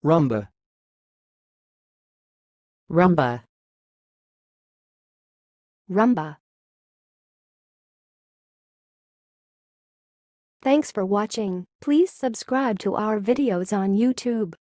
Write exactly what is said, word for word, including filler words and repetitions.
Rhumba. Rhumba. Rhumba. Thanks for watching. Please subscribe to our videos on YouTube.